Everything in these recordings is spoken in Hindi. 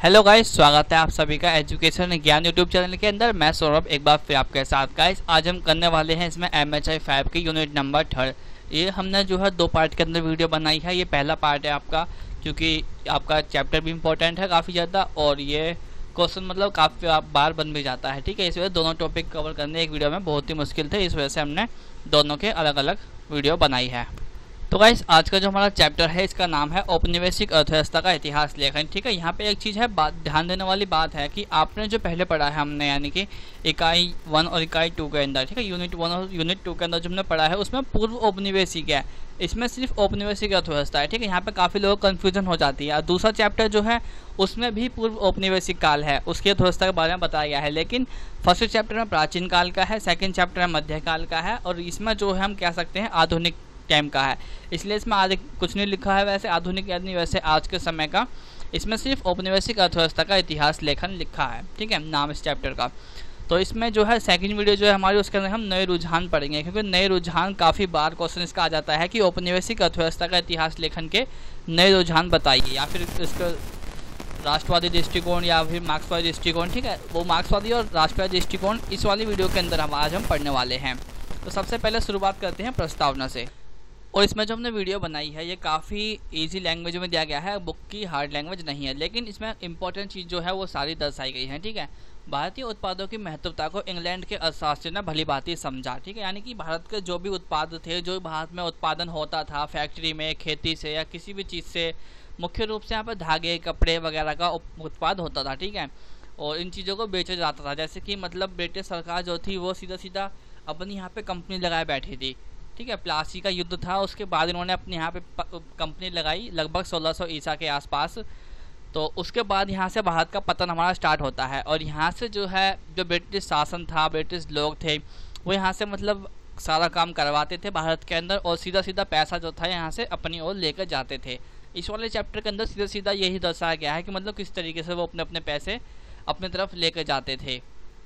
हेलो गाइस, स्वागत है आप सभी का एजुकेशन ज्ञान यूट्यूब चैनल के अंदर। मैं सौरभ एक बार फिर आपके साथ। गाइस आज हम करने वाले हैं इसमें MHI 5 की यूनिट नंबर 3। ये हमने जो है 2 पार्ट के अंदर वीडियो बनाई है। ये पहला पार्ट है आपका, क्योंकि आपका चैप्टर भी इंपॉर्टेंट है काफ़ी ज़्यादा, और ये क्वेश्चन मतलब काफ़ी बार बन भी जाता है। ठीक है, इस वजह से दोनों टॉपिक कवर करने एक वीडियो में बहुत ही मुश्किल थे, इस वजह से हमने दोनों के अलग अलग वीडियो बनाई है। तो गाइस आज का जो हमारा चैप्टर है इसका नाम है औपनिवेशिक अर्थव्यवस्था का इतिहास लेखन। ठीक है, यहाँ पे एक चीज़ है, ध्यान देने वाली बात है कि आपने जो पहले पढ़ा है हमने, यानी कि इकाई 1 और इकाई 2 के अंदर, ठीक है, यूनिट 1 और यूनिट 2 के अंदर जो हमने पढ़ा है उसमें पूर्व औपनिवेशिक है, इसमें सिर्फ औपनिवेशिक अर्थव्यवस्था है। ठीक है, यहाँ पे काफ़ी लोगों को कन्फ्यूजन हो जाती है। और दूसरा चैप्टर जो है उसमें भी पूर्व औपनिवेशिक काल है, उसकी अर्थव्यवस्था के बारे में बताया गया है। लेकिन फर्स्ट चैप्टर में प्राचीन काल का है, सेकेंड चैप्टर में मध्यकाल का है, और इसमें जो है हम कह सकते हैं आधुनिक टाइम का है। इसलिए इसमें आज कुछ नहीं लिखा है वैसे आधुनिक, यानी वैसे आज के समय का। इसमें सिर्फ औपनिवेशिक अर्थव्यवस्था का इतिहास लेखन लिखा है। ठीक है, नाम इस चैप्टर का। तो इसमें जो है सेकंड वीडियो जो है हमारी, उसके अंदर हम नए रुझान पढ़ेंगे, क्योंकि नए रुझान काफ़ी बार क्वेश्चन इसका आ जाता है कि औपनिवेशिक अर्थव्यवस्था का इतिहास लेखन के नए रुझान बताइए, या फिर इसका राष्ट्रवादी दृष्टिकोण या फिर मार्क्सवादी दृष्टिकोण। ठीक है, वो मार्क्सवादी और राष्ट्रवादी दृष्टिकोण इस वाली वीडियो के अंदर आज हम पढ़ने वाले हैं। तो सबसे पहले शुरुआत करते हैं प्रस्तावना से। और इसमें जो हमने वीडियो बनाई है ये काफ़ी इजी लैंग्वेज में दिया गया है, बुक की हार्ड लैंग्वेज नहीं है, लेकिन इसमें इंपॉर्टेंट चीज़ जो है वो सारी दर्शाई गई है। ठीक है, भारतीय उत्पादों की महत्वता को इंग्लैंड के अर्थशास्त्री ने भली भांति समझा। ठीक है, यानी कि भारत के जो भी उत्पाद थे, जो भारत में उत्पादन होता था फैक्ट्री में, खेती से या किसी भी चीज़ से, मुख्य रूप से यहाँ पर धागे, कपड़े वगैरह का उत्पाद होता था। ठीक है, और इन चीज़ों को बेचा जाता था। जैसे कि मतलब ब्रिटिश सरकार जो थी वो सीधा सीधा अपनी यहाँ पे कंपनी लगाए बैठी थी। ठीक है, प्लासी का युद्ध था, उसके बाद इन्होंने अपने यहाँ पे कंपनी लगाई लगभग 1600 ईसा के आसपास। तो उसके बाद यहाँ से भारत का पतन हमारा स्टार्ट होता है, और यहाँ से जो है जो ब्रिटिश शासन था, ब्रिटिश लोग थे, वो यहाँ से मतलब सारा काम करवाते थे भारत के अंदर, और सीधा सीधा पैसा जो था यहाँ से अपनी ओर लेकर जाते थे। इस वाले चैप्टर के अंदर सीधा सीधा यही दर्शाया गया है कि मतलब किस तरीके से वो अपने अपने पैसे अपनी तरफ लेकर जाते थे।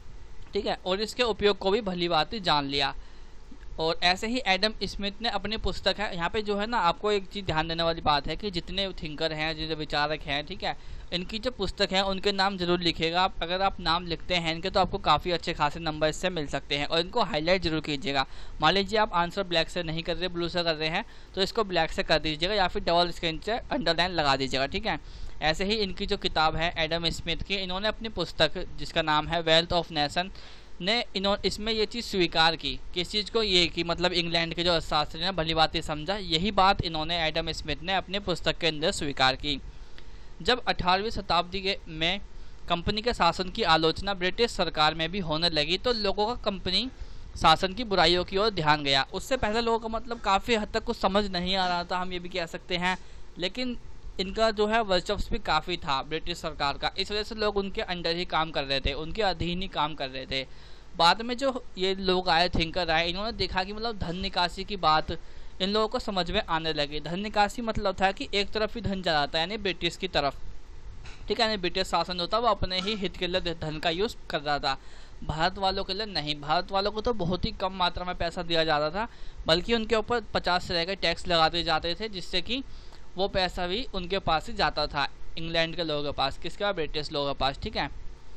ठीक है, और इसके उपयोग को भी भली भांति जान लिया। और ऐसे ही एडम स्मिथ ने अपनी पुस्तक है, यहाँ पे जो है ना, आपको एक चीज़ ध्यान देने वाली बात है कि जितने थिंकर हैं, जितने विचारक हैं, ठीक है, इनकी जो पुस्तक है उनके नाम जरूर लिखिएगा आप। अगर आप नाम लिखते हैं इनके तो आपको काफ़ी अच्छे खासे नंबर इससे मिल सकते हैं, और इनको हाईलाइट जरूर कीजिएगा। मान लीजिए आप आंसर ब्लैक से नहीं कर रहे, ब्लू से कर रहे हैं, तो इसको ब्लैक से कर दीजिएगा, या फिर डबल स्क्रीन से अंडरलाइन लगा दीजिएगा। ठीक है, ऐसे ही इनकी जो किताब है एडम स्मिथ की, इन्होंने अपनी पुस्तक जिसका नाम है वेल्थ ऑफ नेशन ने इसमें ये चीज़ स्वीकार की, किस चीज़ को, ये कि मतलब इंग्लैंड के जो अर्थशास्त्री ने भली बात समझा, यही बात इन्होंने एडम स्मिथ ने अपने पुस्तक के अंदर स्वीकार की। जब 18वीं शताब्दी में कंपनी के शासन की आलोचना ब्रिटिश सरकार में भी होने लगी, तो लोगों का कंपनी शासन की बुराइयों की ओर ध्यान गया। उससे पहले लोगों को मतलब काफ़ी हद तक कुछ समझ नहीं आ रहा था, हम ये भी कह सकते हैं, लेकिन इनका जो है वर्चस्व भी काफ़ी था ब्रिटिश सरकार का, इस वजह से लोग उनके अंडर ही काम कर रहे थे, उनके अधीन ही काम कर रहे थे। बाद में जो ये लोग आए, थिंकर आए, इन्होंने देखा कि मतलब धन निकासी की बात इन लोगों को समझ में आने लगी। धन निकासी मतलब था कि एक तरफ ही धन जा रहा था, यानी ब्रिटिश की तरफ। ठीक है, यानी ब्रिटिश शासन जो था वो अपने ही हित के लिए धन का यूज़ कर रहा था, भारत वालों के लिए नहीं। भारत वालों को तो बहुत ही कम मात्रा में पैसा दिया जाता था, बल्कि उनके ऊपर 50 तरह के टैक्स लगाते जाते थे, जिससे कि वो पैसा भी उनके पास ही जाता था, इंग्लैंड के लोगों के पास, किसके पास, ब्रिटिश लोगों के पास। ठीक है,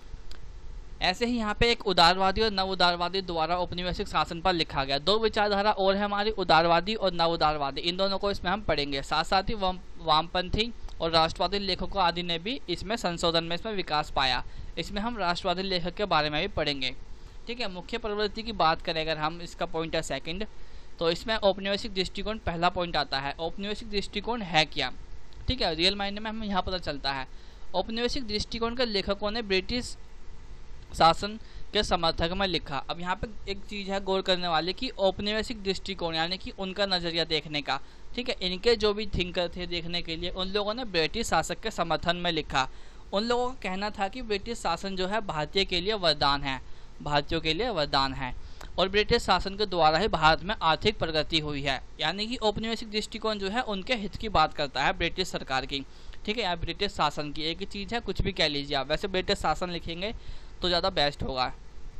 ऐसे ही यहाँ पे एक उदारवादी और नव उदारवादी द्वारा औपनिवेशिक शासन पर लिखा गया। 2 विचारधारा और है हमारी, उदारवादी और नव उदारवादी, इन दोनों को इसमें हम पढ़ेंगे। साथ साथ ही वामपंथी और राष्ट्रवादी लेखकों आदि ने भी इसमें संशोधन में इसमें विकास पाया। इसमें हम राष्ट्रवादी लेखक के बारे में भी पढ़ेंगे। ठीक है, मुख्य प्रवृत्ति की बात करें अगर हम, इसका पॉइंट है सेकंड, तो इसमें औपनिवेशिक दृष्टिकोण पहला पॉइंट आता है। औपनिवेशिक दृष्टिकोण है क्या? ठीक है, रियल मायने में हमें यहाँ पता चलता है। औपनिवेशिक दृष्टिकोण के लेखकों ने ब्रिटिश शासन के समर्थक में लिखा। अब यहाँ पे एक चीज़ है गौर करने वाली कि औपनिवेशिक दृष्टिकोण यानी कि उनका नज़रिया देखने का। ठीक है, इनके जो भी थिंकर थे देखने के लिए, उन लोगों ने ब्रिटिश शासक के समर्थन में लिखा। उन लोगों का कहना था कि ब्रिटिश शासन जो है भारतीय के लिए वरदान है, भारतीयों के लिए वरदान है, और ब्रिटिश शासन के द्वारा ही भारत में आर्थिक प्रगति हुई है। यानी कि औपनिवेशिक दृष्टिकोण जो है उनके हित की बात करता है, ब्रिटिश सरकार की। ठीक है, यार ब्रिटिश शासन की एक ही चीज़ है, कुछ भी कह लीजिए आप, वैसे ब्रिटिश शासन लिखेंगे तो ज़्यादा बेस्ट होगा।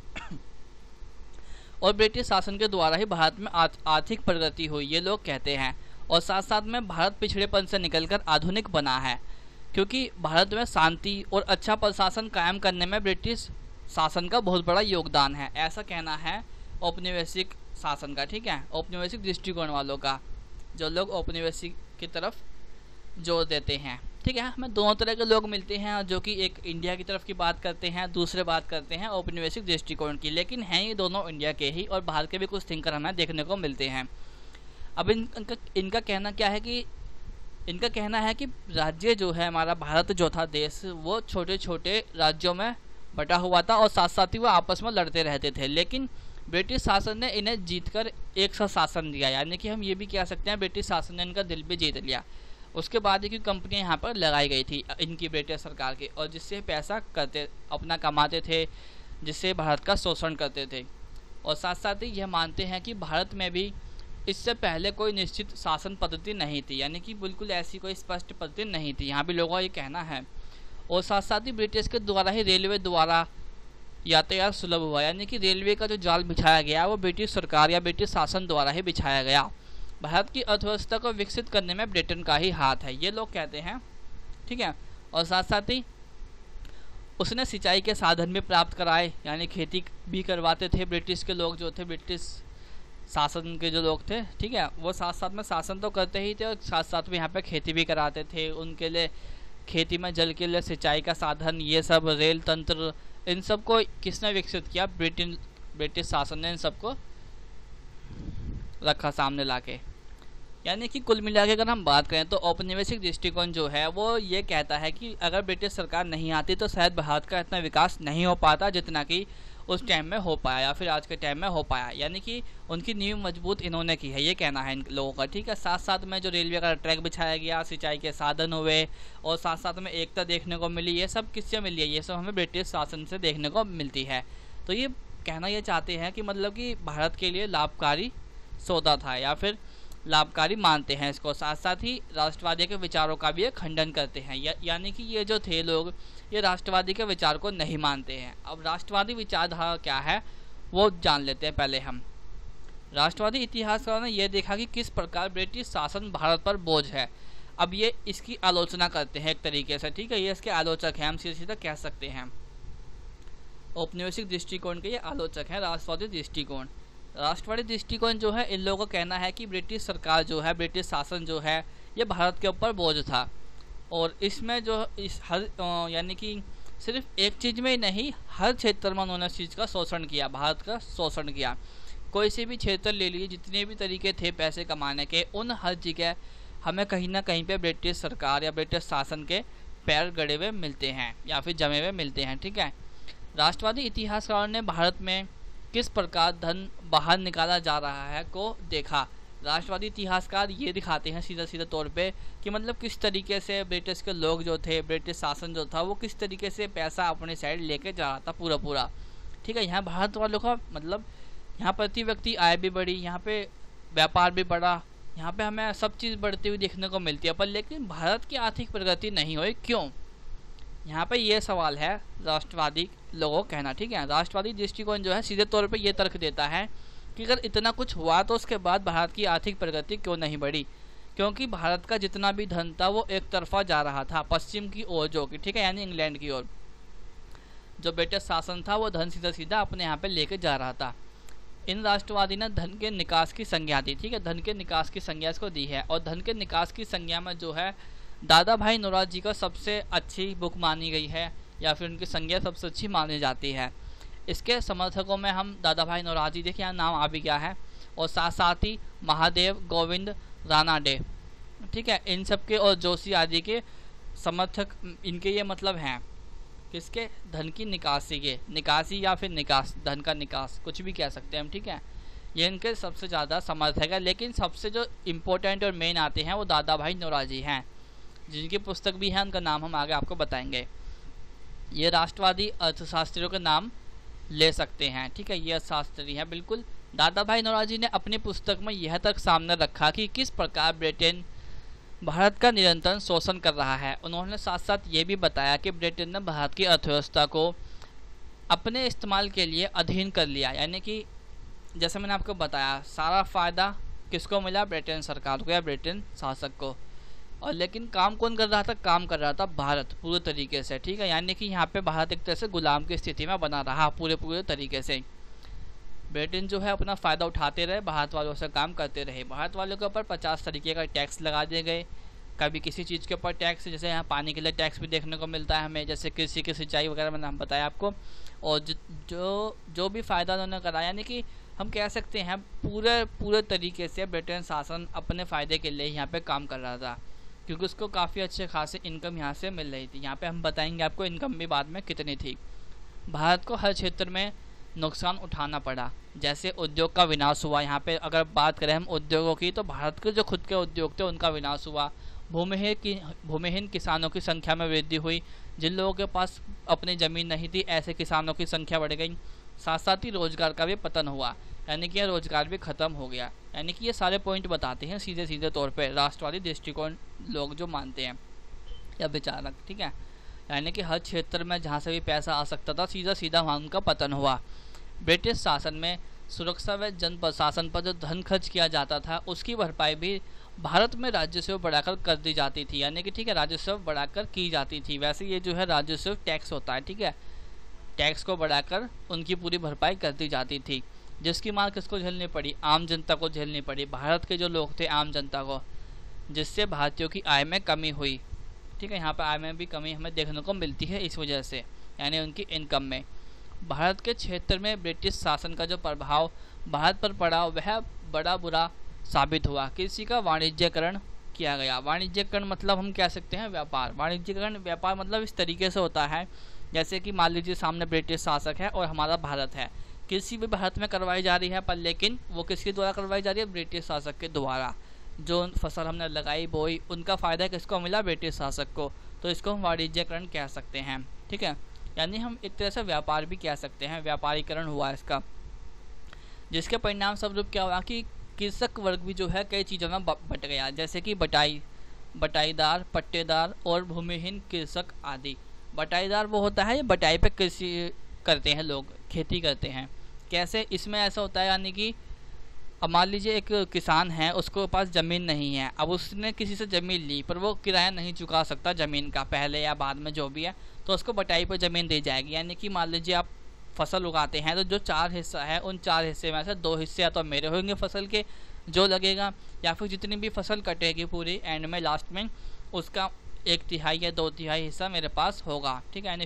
और ब्रिटिश शासन के द्वारा ही भारत में आर्थिक प्रगति हुई, ये लोग कहते हैं, और साथ साथ में भारत पिछड़ेपन से निकलकर आधुनिक बना है। क्योंकि भारत में शांति और अच्छा प्रशासन कायम करने में ब्रिटिश शासन का बहुत बड़ा योगदान है, ऐसा कहना है औपनिवेशिक शासन का, ठीक है, औपनिवेशिक दृष्टिकोण वालों का, जो लोग औपनिवेशिक की तरफ जोर देते हैं। ठीक है, हमें दोनों तरह के लोग मिलते हैं, जो कि एक इंडिया की तरफ की बात करते हैं, दूसरे बात करते हैं औपनिवेशिक दृष्टिकोण की, लेकिन हैं ये दोनों इंडिया के ही, और बाहर के भी कुछ थिंकर हमें देखने को मिलते हैं। अब इनका कहना क्या है कि इनका कहना है कि राज्य जो है हमारा भारत जो था देश, वो छोटे छोटे राज्यों में बटा हुआ था और साथ साथ ही वो आपस में लड़ते रहते थे, लेकिन ब्रिटिश शासन ने इन्हें जीतकर एक सा शासन दिया, यानी कि हम ये भी कह सकते हैं ब्रिटिश शासन ने इनका दिल भी जीत लिया। उसके बाद की कंपनियां यहाँ पर लगाई गई थी इनकी ब्रिटिश सरकार की, और जिससे पैसा करते अपना कमाते थे, जिससे भारत का शोषण करते थे। और साथ साथ ही यह मानते हैं कि भारत में भी इससे पहले कोई निश्चित शासन पद्धति नहीं थी, यानी कि बिल्कुल ऐसी कोई स्पष्ट पद्धति नहीं थी, यहाँ भी लोगों का ये कहना है। और साथ साथ ही ब्रिटिश के द्वारा ही रेलवे द्वारा यातायात सुलभ हुआ, यानी कि रेलवे का जो जाल बिछाया गया वो ब्रिटिश सरकार या ब्रिटिश शासन द्वारा ही बिछाया गया। भारत की अर्थव्यवस्था को विकसित करने में ब्रिटेन का ही हाथ है, ये लोग कहते हैं, ठीक है। और साथ साथ ही उसने सिंचाई के साधन भी प्राप्त कराए, यानी खेती भी करवाते थे ब्रिटिश के लोग जो थे, ब्रिटिश शासन के जो लोग थे, ठीक है, वो साथ साथ में शासन तो करते ही थे और साथ साथ में यहाँ पे खेती भी कराते थे। उनके लिए खेती में जल के लिए सिंचाई का साधन, ये सब रेल तंत्र, इन सब को किसने विकसित किया? ब्रिटिश शासन ने इन सबको रखा सामने लाके। यानी कि कुल मिला के अगर हम बात करें तो औपनिवेशिक दृष्टिकोण जो है वो ये कहता है कि अगर ब्रिटिश सरकार नहीं आती तो शायद भारत का इतना विकास नहीं हो पाता जितना कि उस टाइम में हो पाया या फिर आज के टाइम में हो पाया। यानी कि उनकी नींव मजबूत इन्होंने की है, ये कहना है इन लोगों का, ठीक है। साथ साथ में जो रेलवे का ट्रैक बिछाया गया, सिंचाई के साधन हुए और साथ साथ में एकता देखने को मिली, ये सब किससे मिली है? ये सब हमें ब्रिटिश शासन से देखने को मिलती है। तो ये कहना ये चाहते हैं कि मतलब कि भारत के लिए लाभकारी सौदा था या फिर लाभकारी मानते हैं इसको। साथ साथ ही राष्ट्रवादी के विचारों का भी ये खंडन करते हैं, यानी कि ये जो थे लोग ये राष्ट्रवादी के विचार को नहीं मानते हैं। अब राष्ट्रवादी विचारधारा क्या है वो जान लेते हैं पहले हम। राष्ट्रवादी इतिहासकारों ने यह देखा कि किस प्रकार ब्रिटिश शासन भारत पर बोझ है। अब ये इसकी आलोचना करते हैं एक तरीके से, ठीक है, ये इसके आलोचक हैं, हम सीधा कह सकते हैं। औपनिवेशिक दृष्टिकोण के ये आलोचक हैं राष्ट्रवादी दृष्टिकोण। राष्ट्रवादी दृष्टिकोण जो है इन लोगों का कहना है कि ब्रिटिश सरकार जो है, ब्रिटिश शासन जो है, ये भारत के ऊपर बोझ था और इसमें जो इस हर यानी कि सिर्फ एक चीज़ में ही नहीं, हर क्षेत्र में उन्होंने इस चीज़ का शोषण किया, भारत का शोषण किया। कोई से भी क्षेत्र ले लीजिए, जितने भी तरीके थे पैसे कमाने के, उन हर जगह हमें कहीं ना कहीं पे ब्रिटिश सरकार या ब्रिटिश शासन के पैर गड़े हुए मिलते हैं या फिर जमे हुए मिलते हैं, ठीक है। राष्ट्रवादी इतिहासकारों ने भारत में किस प्रकार धन बाहर निकाला जा रहा है को देखा। राष्ट्रवादी इतिहासकार ये दिखाते हैं सीधा तौर पे कि मतलब किस तरीके से ब्रिटिश के लोग जो थे, ब्रिटिश शासन जो था, वो किस तरीके से पैसा अपने साइड लेके जा रहा था पूरा, ठीक है। यहाँ भारत वालों का मतलब यहाँ प्रति व्यक्ति आय भी बढ़ी, यहाँ पे व्यापार भी बढ़ा, यहाँ पे हमें सब चीज़ बढ़ती हुई देखने को मिलती है, पर लेकिन भारत की आर्थिक प्रगति नहीं हुई, क्यों? यहाँ पे ये सवाल है राष्ट्रवादी लोगों का कहना, ठीक है। राष्ट्रवादी दृष्टिकोण जो है सीधे तौर पे ये तर्क देता है कि अगर इतना कुछ हुआ तो उसके बाद भारत की आर्थिक प्रगति क्यों नहीं बढ़ी? क्योंकि भारत का जितना भी धन था वो एक तरफा जा रहा था पश्चिम की ओर, जो कि ठीक है, यानी इंग्लैंड की ओर। जो ब्रिटिश शासन था वो धन सीधा अपने यहाँ पे लेके जा रहा था। इन राष्ट्रवादी ने धन के निकास की संज्ञा दी, ठीक है, धन के निकास की संज्ञा इसको दी है। और धन के निकास की संज्ञा में जो है दादा भाई नौरोजी का सबसे अच्छी बुक मानी गई है या फिर उनकी संज्ञा सबसे अच्छी मानी जाती है। इसके समर्थकों में हम दादा भाई नौरोजी, देखिए यहाँ नाम आ भी गया है, और साथ साथ ही महादेव गोविंद रानाडे, ठीक है, इन सब के और जोशी आदि के समर्थक इनके ये मतलब हैं किसके? धन की निकासी के, निकासी या फिर निकास, धन का निकास कुछ भी कह सकते हैं हम, ठीक है। ये इनके सबसे ज़्यादा समर्थक है, लेकिन सबसे जो इम्पोर्टेंट और मेन आते हैं वो दादा भाई नौरोजी हैं, जिनकी पुस्तक भी है, उनका नाम हम आगे आपको बताएंगे। ये राष्ट्रवादी अर्थशास्त्रियों के नाम ले सकते हैं, ठीक है, ये अर्थशास्त्री हैं बिल्कुल। दादा भाई नौरोजी ने अपनी पुस्तक में यह तक सामने रखा कि किस प्रकार ब्रिटेन भारत का निरंतर शोषण कर रहा है। उन्होंने साथ साथ ये भी बताया कि ब्रिटेन ने भारत की अर्थव्यवस्था को अपने इस्तेमाल के लिए अधीन कर लिया, यानी कि जैसे मैंने आपको बताया सारा फ़ायदा किसको मिला? ब्रिटेन सरकार को या ब्रिटेन शासक को। और लेकिन काम कौन कर रहा था? काम कर रहा था भारत पूरे तरीके से, ठीक है। यानी कि यहाँ पे भारत एक तरह से गुलाम की स्थिति में बना रहा पूरे तरीके से। ब्रिटेन जो है अपना फ़ायदा उठाते रहे, भारत वालों से काम करते रहे। भारत वालों के ऊपर 50 तरीके का टैक्स लगा दिए गए। कभी किसी चीज़ के ऊपर टैक्स, जैसे यहाँ पानी के लिए टैक्स भी देखने को मिलता है हमें, जैसे कृषि की सिंचाई वगैरह मैंने बताया आपको। और जो भी फ़ायदा उन्होंने करा, यानी कि हम कह सकते हैं पूरे तरीके से ब्रिटेन शासन अपने फ़ायदे के लिए यहाँ पे काम कर रहा था, क्योंकि उसको काफ़ी अच्छे खासे इनकम यहाँ से मिल रही थी। यहाँ पे हम बताएंगे आपको इनकम भी बाद में कितनी थी। भारत को हर क्षेत्र में नुकसान उठाना पड़ा, जैसे उद्योग का विनाश हुआ। यहाँ पे अगर बात करें हम उद्योगों की, तो भारत के जो खुद के उद्योग थे उनका विनाश हुआ। भूमिहीन किसानों की संख्या में वृद्धि हुई। जिन लोगों के पास अपनी ज़मीन नहीं थी, ऐसे किसानों की संख्या बढ़ गई। साथ साथ ही रोजगार का भी पतन हुआ, यानी कि रोजगार भी खत्म हो गया। यानी कि ये सारे पॉइंट बताते हैं सीधे तौर पे राष्ट्रवादी दृष्टिकोण लोग जो मानते हैं या विचारक, ठीक है। यानी कि हर क्षेत्र में जहाँ से भी पैसा आ सकता था, सीधा वहाँ उनका पतन हुआ। ब्रिटिश शासन में सुरक्षा व जन प्रशासन पर जो धन खर्च किया जाता था, उसकी भरपाई भी भारत में राजस्व बढ़ाकर कर दी जाती थी। यानी कि ठीक है, राजस्व बढ़ाकर की जाती थी। वैसे ये जो है राजस्व टैक्स होता है, ठीक है। टैक्स को बढ़ाकर उनकी पूरी भरपाई कर दी जाती थी, जिसकी मार किसको झेलनी पड़ी? आम जनता को झेलनी पड़ी, भारत के जो लोग थे, आम जनता को, जिससे भारतीयों की आय में कमी हुई, ठीक है। यहाँ पर आय में भी कमी हमें देखने को मिलती है इस वजह से, यानी उनकी इनकम में। भारत के क्षेत्र में ब्रिटिश शासन का जो प्रभाव भारत पर पड़ा, वह बड़ा बुरा साबित हुआ। कृषि का वाणिज्यकरण किया गया। वाणिज्यकरण मतलब हम कह सकते हैं व्यापार। वाणिज्यकरण व्यापार मतलब इस तरीके से होता है, जैसे कि मान लीजिए सामने ब्रिटिश शासक है और हमारा भारत है। कृषि भी भारत में करवाई जा रही है, पर लेकिन वो किसके द्वारा करवाई जा रही है? ब्रिटिश शासक के द्वारा। जो फसल हमने लगाई बोई, उनका फ़ायदा किसको मिला? ब्रिटिश शासक को। तो इसको हम वाणिज्यकरण कह सकते हैं, ठीक है। यानी हम एक तरह से व्यापार भी कह सकते हैं, व्यापारीकरण हुआ इसका, जिसके परिणाम स्वरूप क्या हुआ कि कृषक वर्ग भी जो है कई चीज़ों में बट गया, जैसे कि बटाईदार, पट्टेदार और भूमिहीन कृषक आदि। बटाईदार वो होता है, बटाई पे कृषि करते हैं लोग, खेती करते हैं। कैसे? इसमें ऐसा होता है, यानी कि अब मान लीजिए एक किसान है, उसको पास ज़मीन नहीं है। अब उसने किसी से ज़मीन ली, पर वो किराया नहीं चुका सकता ज़मीन का, पहले या बाद में जो भी है, तो उसको बटाई पर ज़मीन दी जाएगी। यानी कि मान लीजिए आप फसल उगाते हैं, तो जो 4 हिस्सा है, उन 4 हिस्से में से 2 हिस्से या तो मेरे होंगे फसल के जो लगेगा, या फिर जितनी भी फसल कटेगी पूरी एंड में लास्ट में, उसका 1/3 या 2/3 हिस्सा मेरे पास होगा, ठीक है। यानी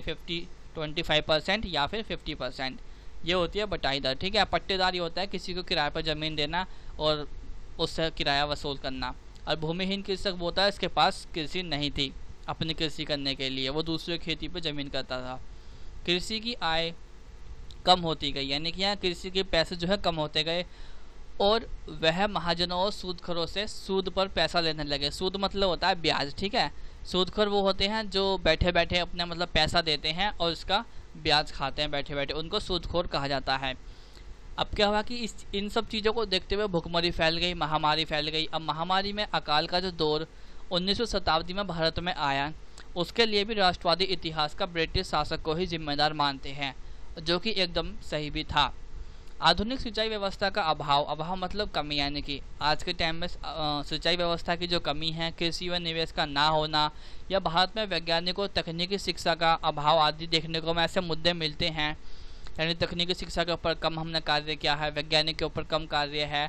25% या फिर 50%, ये होती है बटाईदार, ठीक है। पट्टेदार ये होता है किसी को किराए पर ज़मीन देना और उससे किराया वसूल करना। और भूमिहीन कृषक वो होता है इसके पास कृषि नहीं थी अपनी कृषि करने के लिए, वो दूसरे खेती पर ज़मीन करता था। कृषि की आय कम होती गई, यानी कि यहाँ कृषि के पैसे जो है कम होते गए, और वह महाजनों और सूदखोरों से सूद पर पैसा लेने लगे। सूद मतलब होता है ब्याज, ठीक है। सूदखोर वो होते हैं जो बैठे बैठे अपने मतलब पैसा देते हैं और उसका ब्याज खाते हैं बैठे बैठे, उनको सूदखोर कहा जाता है। अब क्या हुआ कि इन सब चीज़ों को देखते हुए भुखमरी फैल गई, महामारी फैल गई। अब महामारी में अकाल का जो दौर 19वीं शताब्दी में भारत में आया, उसके लिए भी राष्ट्रवादी इतिहास का ब्रिटिश शासक को ही जिम्मेदार मानते हैं, जो कि एकदम सही भी था। आधुनिक सिंचाई व्यवस्था का अभाव मतलब कमी, यानी कि आज के टाइम में सिंचाई व्यवस्था की जो कमी है, कृषि व निवेश का ना होना, या भारत में वैज्ञानिकों तकनीकी शिक्षा का अभाव आदि देखने को में ऐसे मुद्दे मिलते हैं। यानी तकनीकी शिक्षा के ऊपर कम हमने कार्य किया है, वैज्ञानिक के ऊपर कम कार्य है।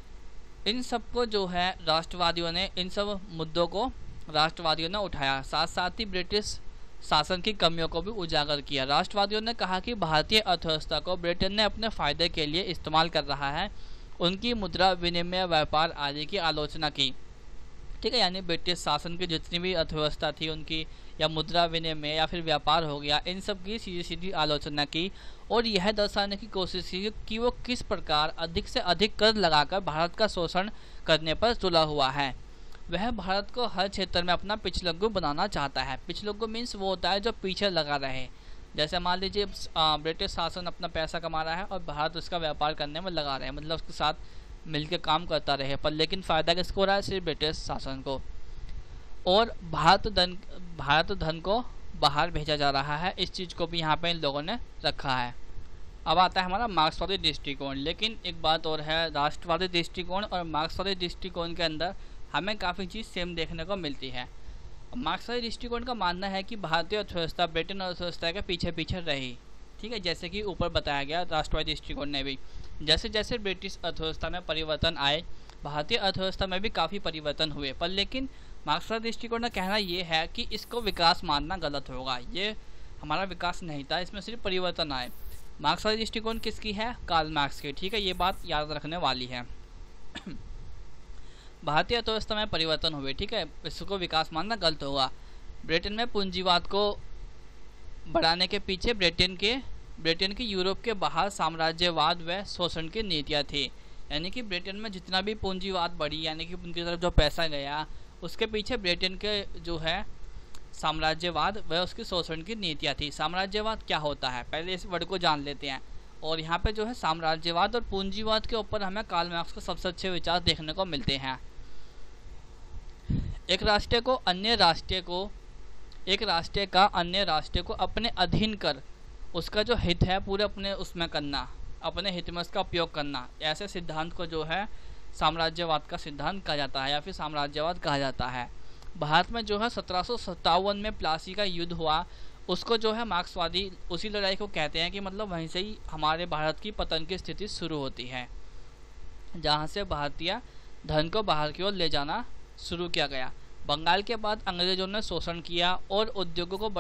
इन सबको जो है राष्ट्रवादियों ने, इन सब मुद्दों को राष्ट्रवादियों ने उठाया। साथ साथ ही ब्रिटिश शासन की कमियों को भी उजागर किया। राष्ट्रवादियों ने कहा कि भारतीय अर्थव्यवस्था को ब्रिटेन ने अपने फायदे के लिए इस्तेमाल कर रहा है। उनकी मुद्रा विनिमय, व्यापार आदि की आलोचना की, ठीक है। यानी ब्रिटिश शासन की जितनी भी अर्थव्यवस्था थी उनकी, या मुद्रा विनिमय या फिर व्यापार हो गया, इन सब की सीधी सीधी आलोचना की, और यह दर्शाने की कोशिश की कि वो किस प्रकार अधिक से अधिक कर लगाकर भारत का शोषण करने पर तुला हुआ है। वह भारत को हर क्षेत्र में अपना पिछलग्गू बनाना चाहता है। पिछलग्गू मीन्स वो होता है जो पीछे लगा रहे। जैसे मान लीजिए ब्रिटिश शासन अपना पैसा कमा रहा है और भारत उसका व्यापार करने में लगा रहे हैं, मतलब उसके साथ मिलकर काम करता रहे, पर लेकिन फ़ायदा किसको हो रहा है? सिर्फ ब्रिटिश शासन को। और भारत धन को बाहर भेजा जा रहा है, इस चीज़ को भी यहाँ पे इन लोगों ने रखा है। अब आता है हमारा मार्क्सवादी दृष्टिकोण। लेकिन एक बात और है, राष्ट्रवादी दृष्टिकोण और मार्क्सवादी दृष्टिकोण के अंदर हमें काफ़ी चीज़ सेम देखने को मिलती है। मार्क्सवादी दृष्टिकोण का मानना है कि भारतीय अर्थव्यवस्था ब्रिटेन अर्थव्यवस्था के पीछे पीछे रही, ठीक है, जैसे कि ऊपर बताया गया राष्ट्रवादी दृष्टिकोण ने भी। जैसे जैसे ब्रिटिश अर्थव्यवस्था में परिवर्तन आए, भारतीय अर्थव्यवस्था में भी काफ़ी परिवर्तन हुए, पर लेकिन मार्क्सवादी दृष्टिकोण का कहना ये है कि इसको विकास मानना गलत होगा, ये हमारा विकास नहीं था, इसमें सिर्फ परिवर्तन आए। मार्क्सवादी दृष्टिकोण किसकी है? कार्ल मार्क्स की, ठीक है, ये बात याद रखने वाली है। भारतीय अर्थव्यवस्था में परिवर्तन हुए, ठीक है, इसको विकास मानना गलत होगा। ब्रिटेन में पूंजीवाद को बढ़ाने के पीछे ब्रिटेन के यूरोप के बाहर साम्राज्यवाद व शोषण की नीतियाँ थी। यानी कि ब्रिटेन में जितना भी पूंजीवाद बढ़ी, यानी कि उनकी तरफ जो पैसा गया, उसके पीछे ब्रिटेन के जो है साम्राज्यवाद व उसकी शोषण की नीतियाँ थी। साम्राज्यवाद क्या होता है, पहले इस वर्ड को जान लेते हैं। और यहाँ पे जो है साम्राज्यवाद और पूंजीवाद के ऊपर हमें कार्ल मार्क्स के सबसे अच्छे विचार देखने को मिलते हैं। एक राष्ट्र का अन्य राष्ट्र को अपने अधीन कर उसका जो हित है पूरे अपने उसमें करना, अपने हित में उसका उपयोग करना, ऐसे सिद्धांत को जो है साम्राज्यवाद का सिद्धांत कहा जाता है या फिर साम्राज्यवाद कहा जाता है। भारत में जो है 1757 में प्लासी का युद्ध हुआ, उसको जो है मार्क्सवादी उसी लड़ाई को कहते हैं कि मतलब वहीं से ही हमारे भारत की पतन की स्थिति शुरू होती है, जहाँ से भारतीय धन को बाहर की ओर ले जाना शुरू किया गया। बंगाल के बाद अंग्रेजों ने शोषण किया और उद्योगों को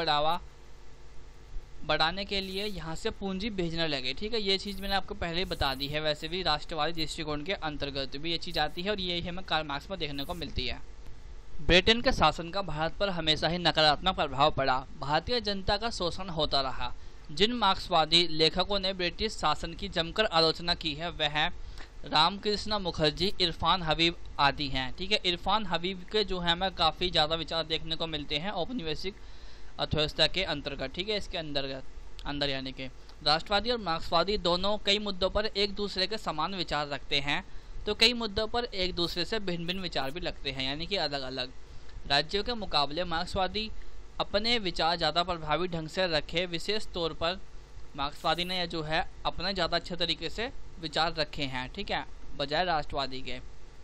बढ़ाने के लिए यहाँ से पूंजी भेजने लगे, ठीक है, ये चीज़ मैंने आपको पहले ही बता दी है। वैसे भी राष्ट्रवादी दृष्टिकोण के अंतर्गत भी ये चीज़ आती है और ये हमें कार्ल मार्क्स में देखने को मिलती है। ब्रिटेन के शासन का भारत पर हमेशा ही नकारात्मक प्रभाव पड़ा। भारतीय जनता का शोषण होता रहा। जिन मार्क्सवादी लेखकों ने ब्रिटिश शासन की जमकर आलोचना की है वह रामकृष्ण मुखर्जी, इरफान हबीब आदि हैं, ठीक है। इरफान हबीब के जो है हमें काफ़ी ज़्यादा विचार देखने को मिलते हैं औपनिवेशिक अर्थव्यवस्था के अंतर्गत, ठीक है, इसके अंदर यानी कि राष्ट्रवादी और मार्क्सवादी दोनों कई मुद्दों पर एक दूसरे के समान विचार रखते हैं, तो कई मुद्दों पर एक दूसरे से भिन्न भिन्न विचार भी रखते हैं, यानी कि अलग अलग। राज्यों के मुकाबले मार्क्सवादी अपने विचार ज़्यादा प्रभावी ढंग से रखे। विशेष तौर पर मार्क्सवादी ने जो है अपने ज़्यादा अच्छे तरीके से विचार रखे हैं, ठीक है, बजाय राष्ट्रवादी के।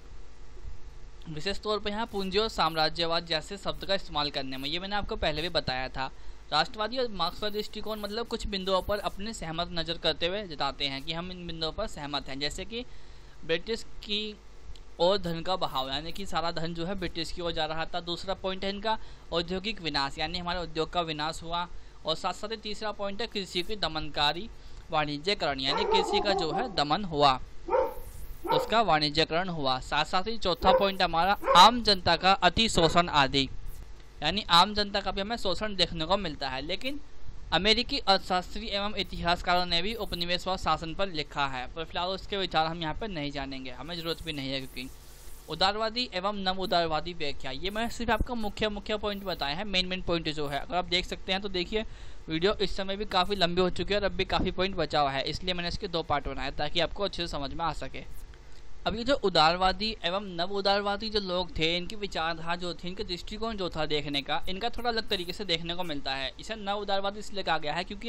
विशेष तौर पर यहाँ पूंजी और साम्राज्यवाद जैसे शब्द का इस्तेमाल करने में, ये मैंने आपको पहले भी बताया था। राष्ट्रवादी और मार्क्सवादी दृष्टिकोण मतलब कुछ बिंदुओं पर अपने सहमत नज़र करते हुए जताते हैं कि हम इन बिंदुओं पर सहमत हैं, जैसे कि ब्रिटिश की और धन का बहाव, यानी कि सारा धन जो है ब्रिटिश की ओर जा रहा था। दूसरा पॉइंट है इनका औद्योगिक विनाश, यानी हमारे उद्योग का विनाश हुआ। और साथ साथ ही तीसरा पॉइंट है कृषि की दमनकारी वाणिज्यकरण, यानी कृषि का जो है दमन हुआ, उसका वाणिज्यकरण हुआ। साथ साथ ही चौथा पॉइंट हमारा आम जनता का अति शोषण आदि, यानी आम जनता का भी हमें शोषण देखने को मिलता है। लेकिन अमेरिकी अर्थशास्त्री एवं इतिहासकारों ने भी उपनिवेशवाद शासन पर लिखा है, पर फिलहाल उसके विचार हम यहाँ पर नहीं जानेंगे, हमें जरूरत भी नहीं है। क्योंकि उदारवादी एवं नव उदारवादी व्याख्या, ये मैं सिर्फ आपको मुख्य पॉइंट बताए हैं, मेन पॉइंट जो है। अगर आप देख सकते हैं तो देखिए वीडियो इस समय भी काफ़ी लंबी हो चुकी है और अब भी काफ़ी पॉइंट बचा हुआ है, इसलिए मैंने इसके 2 पार्ट बनाए ताकि आपको अच्छे से समझ में आ सके। अब ये जो उदारवादी एवं नव उदारवादी जो लोग थे, इनकी विचारधारा जो थी, इनका दृष्टिकोण जो था देखने का, इनका थोड़ा अलग तरीके से देखने को मिलता है। इसे नव उदारवादी इसलिए कहा गया है क्योंकि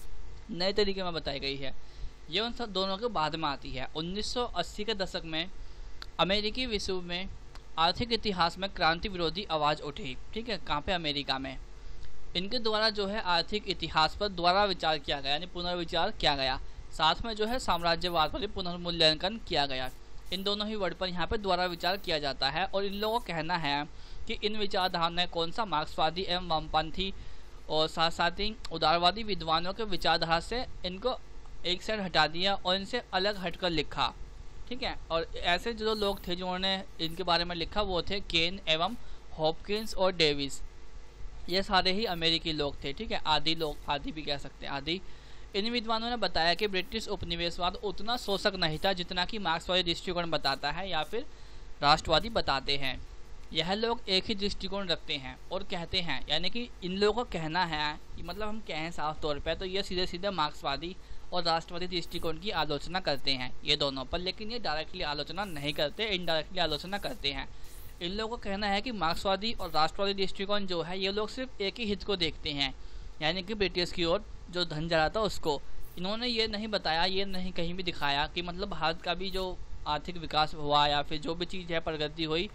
नए तरीके में बताई गई है। ये उन सब दोनों के बाद में आती है। 1980 के दशक में अमेरिकी विश्व में आर्थिक इतिहास में क्रांति विरोधी आवाज़ उठी, ठीक है, कहाँ पे? अमेरिका में। इनके द्वारा जो है आर्थिक इतिहास पर दोबारा विचार किया गया, यानी पुनर्विचार किया गया। साथ में जो है साम्राज्यवाद पर पुनर्मूल्यांकन किया गया। इन दोनों ही वर्ड पर यहाँ पे द्वारा विचार किया जाता है। और इन लोगों का कहना है कि इन विचारधारा ने कौन सा मार्क्सवादी एवं वामपंथी और साथ साथ ही उदारवादी विद्वानों के विचारधारा से इनको एक साइड हटा दिया और इनसे अलग हटकर लिखा, ठीक है। और ऐसे जो लोग थे जिन्होंने इनके बारे में लिखा वो थे केन एवं हॉपकिंस और डेविस, ये सारे ही अमेरिकी लोग थे, ठीक है, आदि भी कह सकते हैं, आदि। इन विद्वानों ने बताया कि ब्रिटिश उपनिवेशवाद उतना शोषक नहीं था जितना कि मार्क्सवादी दृष्टिकोण बताता है या फिर राष्ट्रवादी बताते हैं। यह लोग एक ही दृष्टिकोण रखते हैं और कहते हैं, यानी कि इन लोगों का कहना है कि मतलब हम कहें साफ तौर पर तो ये सीधे सीधे मार्क्सवादी और राष्ट्रवादी दृष्टिकोण की आलोचना करते हैं ये दोनों पर, लेकिन ये डायरेक्टली आलोचना नहीं करते, इनडायरेक्टली आलोचना करते हैं। इन लोगों का कहना है कि मार्क्सवादी और राष्ट्रवादी दृष्टिकोण जो है ये लोग सिर्फ एक ही हित को देखते हैं, यानी कि ब्रिटिश की ओर जो धन जा रहा था उसको। इन्होंने ये नहीं बताया, ये नहीं कहीं भी दिखाया कि मतलब भारत का भी जो आर्थिक विकास हुआ या फिर जो भी चीज़ है प्रगति हुई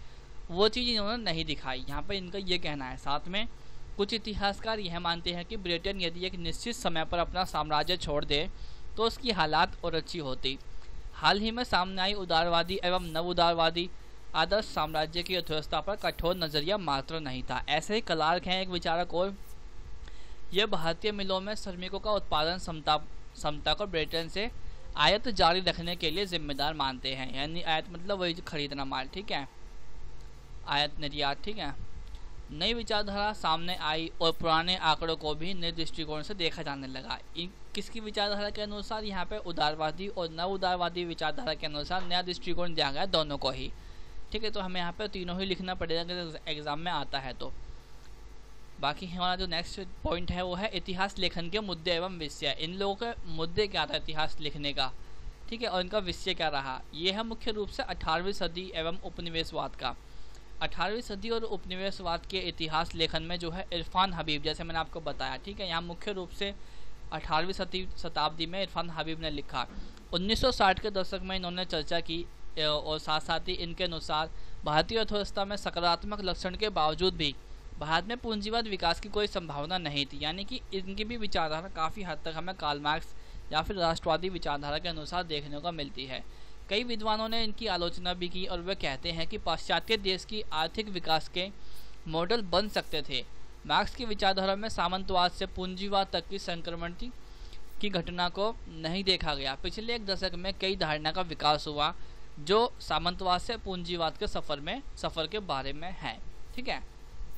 वो चीज़ इन्होंने नहीं दिखाई। यहाँ पर इनका ये कहना है। साथ में कुछ इतिहासकार यह मानते हैं कि ब्रिटेन यदि एक निश्चित समय पर अपना साम्राज्य छोड़ दे तो उसकी हालात और अच्छी होती। हाल ही में सामने आई उदारवादी एवं नव उदारवादी आदर्श साम्राज्य की अर्थव्यवस्था पर कठोर नजरिया मात्र नहीं था। ऐसे ही क्लार्क हैं एक विचारक, और यह भारतीय मिलों में श्रमिकों का उत्पादन क्षमता को ब्रिटेन से आयात जारी रखने के लिए जिम्मेदार मानते हैं। यानी आयात मतलब वही खरीदना माल, ठीक है, आयात निर्यात, ठीक है। नई विचारधारा सामने आई और पुराने आंकड़ों को भी नए दृष्टिकोण से देखा जाने लगा। किसकी विचारधारा के अनुसार? यहाँ पे उदारवादी और नव उदारवादी विचारधारा के अनुसार नया दृष्टिकोण दिया गया दोनों को ही, ठीक है। तो हमें यहाँ पे तीनों ही लिखना पड़ेगा अगर एग्जाम में आता है तो। बाकी हमारा जो नेक्स्ट पॉइंट है वो है इतिहास लेखन के मुद्दे एवं विषय। इन लोगों के मुद्दे क्या था इतिहास लिखने का, ठीक है, और इनका विषय क्या रहा। ये है मुख्य रूप से 18वीं सदी एवं उपनिवेशवाद का। 18वीं सदी और उपनिवेशवाद के इतिहास लेखन में जो है इरफान हबीब, जैसे मैंने आपको बताया, ठीक है, यहाँ मुख्य रूप से 18वीं शताब्दी में इरफान हबीब ने लिखा। 1960 के दशक में इन्होंने चर्चा की और साथ साथ ही इनके अनुसार भारतीय अर्थव्यवस्था में सकारात्मक लक्षण के बावजूद भी भारत में पूंजीवाद विकास की कोई संभावना नहीं थी। यानी कि इनकी भी विचारधारा काफ़ी हद तक हमें कार्ल मार्क्स या फिर राष्ट्रवादी विचारधारा के अनुसार देखने को मिलती है। कई विद्वानों ने इनकी आलोचना भी की और वे कहते हैं कि पाश्चात्य देश की आर्थिक विकास के मॉडल बन सकते थे। मार्क्स की विचारधारा में सामंतवाद से पूंजीवाद तक की संक्रमण की घटना को नहीं देखा गया। पिछले एक दशक में कई धारणा का विकास हुआ जो सामंतवाद से पूंजीवाद के सफर के बारे में है, ठीक है।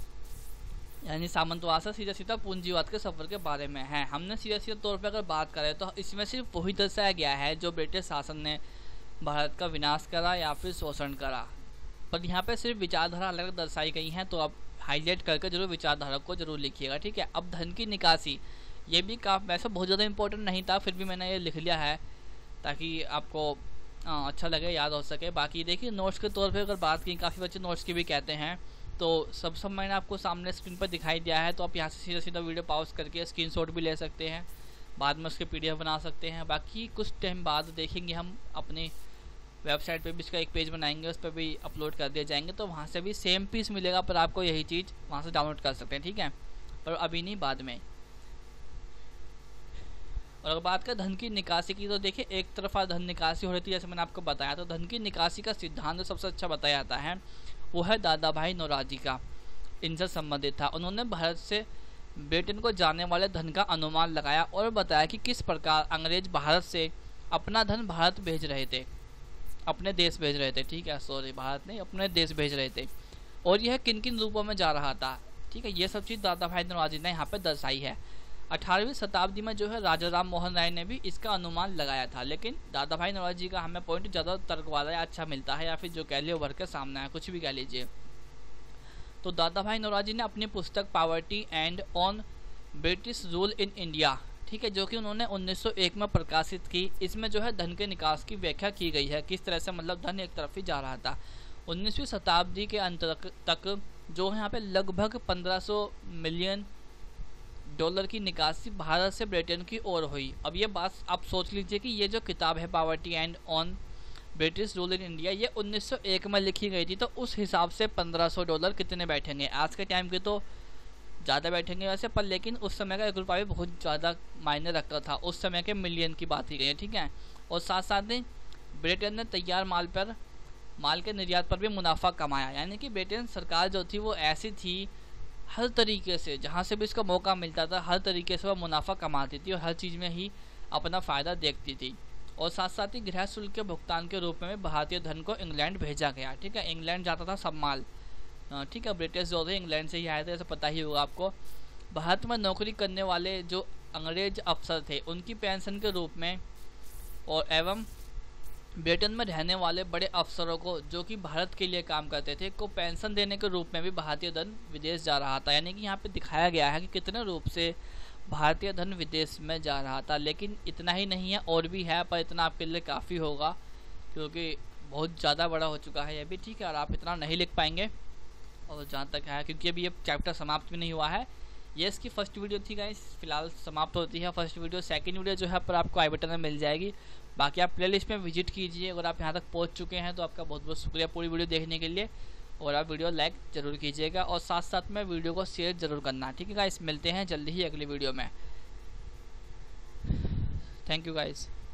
यानी सामंतवाद से सीधा सीधा पूंजीवाद के सफर के बारे में है। हमने सीधे तौर पर अगर बात करें तो इसमें सिर्फ वही दर्शाया गया है जो ब्रिटिश शासन ने भारत का विनाश करा या फिर शोषण करा, पर यहाँ पे सिर्फ विचारधारा अलग दर्शाई गई हैं। तो आप हाईलाइट करके जरूर विचारधारा को जरूर लिखिएगा, ठीक है। अब धन की निकासी, ये भी वैसे बहुत ज़्यादा इंपॉर्टेंट नहीं था, फिर भी मैंने ये लिख लिया है ताकि आपको अच्छा लगे, याद हो सके। बाकी देखिए नोट्स के तौर पे अगर बात की, काफ़ी बच्चे नोट्स की भी कहते हैं, तो सब मैंने आपको सामने स्क्रीन पर दिखाई दिया है। तो आप यहाँ से सीधा वीडियो पॉज करके स्क्रीनशॉट भी ले सकते हैं, बाद में उसके PDF बना सकते हैं। बाकी कुछ टाइम बाद देखेंगे हम अपनी वेबसाइट पे भी इसका एक पेज बनाएंगे, उस पर भी अपलोड कर दिए जाएंगे, तो वहाँ से भी सेम पीस मिलेगा, पर आपको यही चीज़ वहाँ से डाउनलोड कर सकते हैं, ठीक है, पर अभी नहीं, बाद में। और अगर बात करें धन की निकासी की, तो देखिए एक तरफा धन निकासी हो रही थी, जैसे मैंने आपको बताया। तो धन की निकासी का सिद्धांत सबसे अच्छा बताया जाता है वो है दादा भाई नौरोजी का, इनसे संबंधित था। उन्होंने भारत से ब्रिटेन को जाने वाले धन का अनुमान लगाया और बताया कि किस प्रकार अंग्रेज भारत से अपना धन भारत भेज रहे थे, अपने देश भेज रहे थे, ठीक है, सॉरी भारत नहीं, अपने देश भेज रहे थे, और यह किन किन रूपों में जा रहा था, ठीक है। ये सब चीज़ दादा भाई नौरोजी ने यहाँ पे दर्शाई है। 18वीं शताब्दी में जो है राजा राम मोहन राय ने भी इसका अनुमान लगाया था, लेकिन दादा भाई नौरोजी का हमें पॉइंट ज़्यादा तर्क वाला या अच्छा मिलता है, या फिर जो कह लिए उभर के सामने है, कुछ भी कह लीजिए। तो दादा भाई नौरोजी ने अपनी पुस्तक poverty and on British rule in India, ठीक है, जो कि उन्होंने 1901 में प्रकाशित की, इसमें जो है धन के निकास की व्याख्या की गई है, किस तरह से मतलब धन एक तरफ ही जा रहा था। 19वीं शताब्दी के अंत तक जो है यहाँ पे लगभग 1500 मिलियन डॉलर की निकासी भारत से ब्रिटेन की ओर हुई। अब ये बात आप सोच लीजिए कि ये जो किताब है poverty and on British rule in India, ये 1901 में लिखी गई थी, तो उस हिसाब से 1500 डॉलर कितने बैठेंगे, आज के टाइम के तो ज़्यादा बैठेंगे वैसे, पर लेकिन उस समय का एक रुपया भी बहुत ज़्यादा मायने रखता था, उस समय के मिलियन की बात की गई है, ठीक है। और साथ साथ ही ब्रिटेन ने तैयार माल के निर्यात पर भी मुनाफा कमाया। यानी कि ब्रिटेन सरकार जो थी वो ऐसी थी, हर तरीके से जहाँ से भी इसका मौका मिलता था हर तरीके से वह मुनाफा कमाती थी और हर चीज़ में ही अपना फ़ायदा देखती थी। और साथ साथ ही गृह शुल्क के भुगतान के रूप में भारतीय धन को इंग्लैंड भेजा गया, ठीक है। इंग्लैंड जाता था सब माल, ठीक है, ब्रिटिश जो थे इंग्लैंड से ही आए थे, ऐसा पता ही होगा आपको। भारत में नौकरी करने वाले जो अंग्रेज अफसर थे उनकी पेंशन के रूप में और एवं ब्रिटेन में रहने वाले बड़े अफसरों को जो कि भारत के लिए काम करते थे को पेंशन देने के रूप में भी भारतीय धन विदेश जा रहा था। यानी कि यहाँ पे दिखाया गया है कि कितने रूप से भारतीय धन विदेश में जा रहा था। लेकिन इतना ही नहीं है, और भी है, पर इतना आपके लिए काफ़ी होगा क्योंकि बहुत ज़्यादा बड़ा हो चुका है ये भी, ठीक है, और आप इतना नहीं लिख पाएंगे। और जहाँ तक है, क्योंकि अभी ये चैप्टर समाप्त भी नहीं हुआ है, ये इसकी फर्स्ट वीडियो थी गाइस, फिलहाल समाप्त होती है फर्स्ट वीडियो। सेकंड वीडियो जो है पर आपको आई बटन में मिल जाएगी। बाकी आप प्लेलिस्ट में विजिट कीजिए। अगर आप यहाँ तक पहुँच चुके हैं तो आपका बहुत बहुत शुक्रिया पूरी वीडियो देखने के लिए। और आप वीडियो लाइक ज़रूर कीजिएगा और साथ साथ में वीडियो को शेयर ज़रूर करना। ठीक है गाइस, मिलते हैं जल्दी ही अगली वीडियो में। Thank you guys.